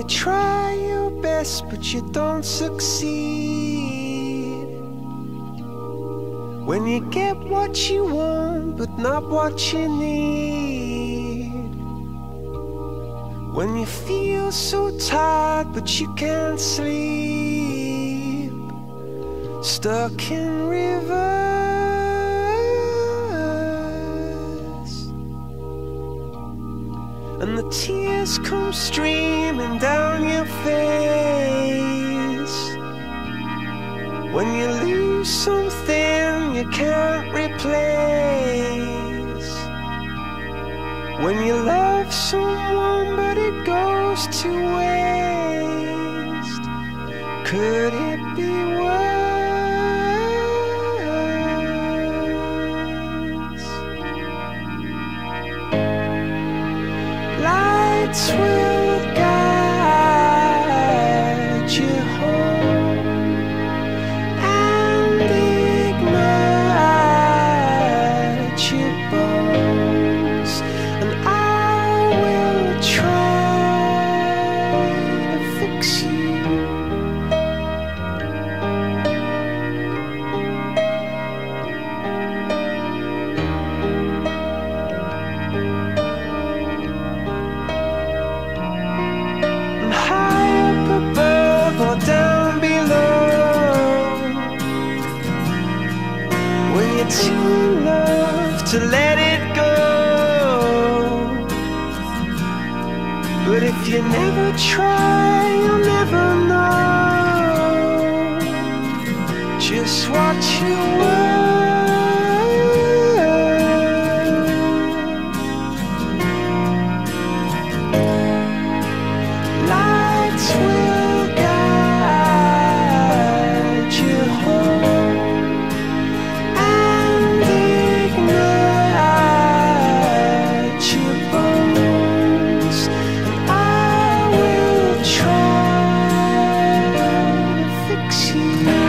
try your best but you don't succeed, when you get what you want but not what you need, when you feel so tired but you can't sleep, stuck in reverse, and the tears come streaming down your face, when you lose something you can't replace, when you love someone but it goes to waste. Could it be worse? Lights will guide you home and ignite your bones, and I will try to fix you. And high up above or down below, when you're too in love to let it go. But if you never try, you'll never know just what you were. Lights will guide you home and ignite your bones, and I will try to fix you.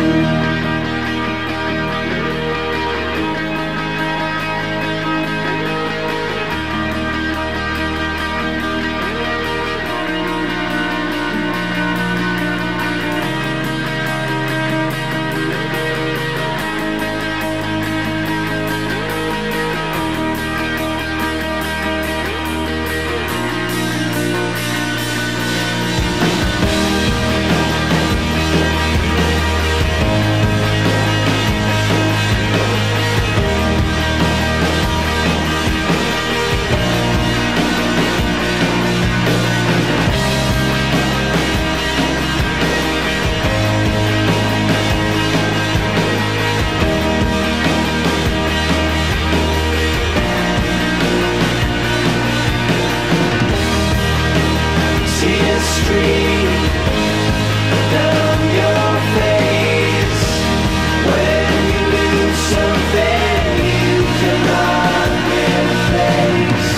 Tears stream down your face when you lose something you cannot replace.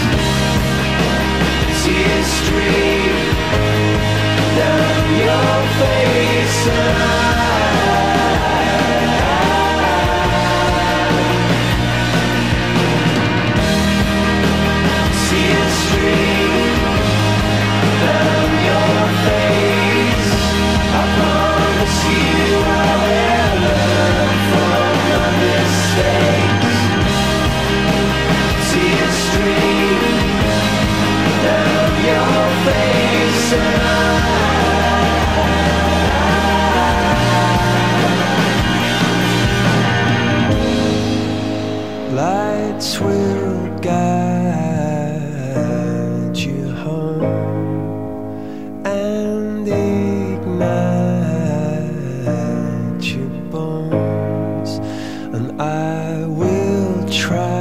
Tears stream down your face, tears stream down your face. I promise you I will learn from my mistakes. Tears stream down your face, lights will guide you home and ignite your bones, and I will try